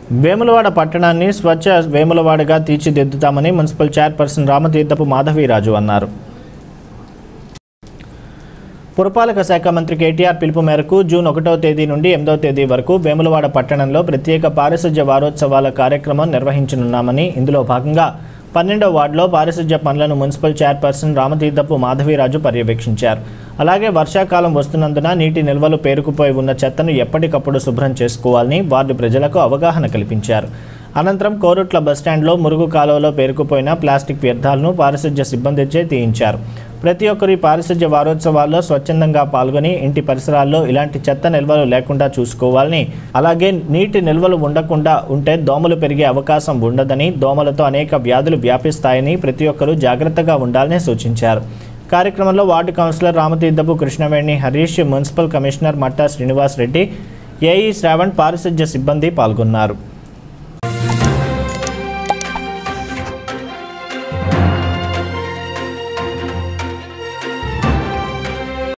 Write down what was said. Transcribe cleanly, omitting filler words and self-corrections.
వేములవాడ పట్టణాన్ని స్వచ్ఛ వేములవాడగా తీర్చిదిద్దుతామని మున్సిపల్ చైర్పర్సన్ రామతీర్థపు మాధవీరాజు అన్నారు. పురపాలక శాఖ మంత్రి కేటీఆర్ పిలుపు మేరకు జూన్ 1వ తేదీ నుండి 8వ తేదీ వరకు వేములవాడ పట్టణంలో ప్రత్యేక పారిశుధ్య వారోత్సవాల కార్యక్రమం నిర్వహించనున్నామని, ఇందులో భాగంగా 12వ వార్డులో పారిశుధ్య పనులను మున్సిపల్ చైర్పర్సన్ రామతీర్థపు మాధవీరాజు పర్యవేక్షించారు. అలాగే వర్షాకాలం వస్తున్నందున నీటి నిల్వలు పేరుకుపోయి ఉన్న చెత్తను ఎప్పటికప్పుడు శుభ్రం చేసుకోవాలని వార్డు ప్రజలకు అవగాహన కల్పించారు. అనంతరం కోరుట్ల బస్టాండ్లో మురుగు కాలువలో పేరుకుపోయిన ప్లాస్టిక్ వ్యర్థాలను పారిశుధ్య సిబ్బందిచే తీయించారు. ప్రతి ఒక్కరు ఈ పారిశుధ్య వారోత్సవాల్లో స్వచ్ఛందంగా పాల్గొని ఇంటి పరిసరాల్లో ఇలాంటి చెత్త నిల్వలు లేకుండా చూసుకోవాలని, అలాగే నీటి నిల్వలు ఉండకుండా ఉంటే దోమలు పెరిగే అవకాశం ఉండదని, దోమలతో అనేక వ్యాధులు వ్యాపిస్తాయని ప్రతి ఒక్కరూ జాగ్రత్తగా ఉండాలని సూచించారు. కార్యక్రమంలో ward councillor Ramatheerthapu Krishnaveni Harish, municipal commissioner Matta Srinivas Reddy, AE Shravan, పారిశుధ్య సిబ్బంది పాల్గొన్నారు.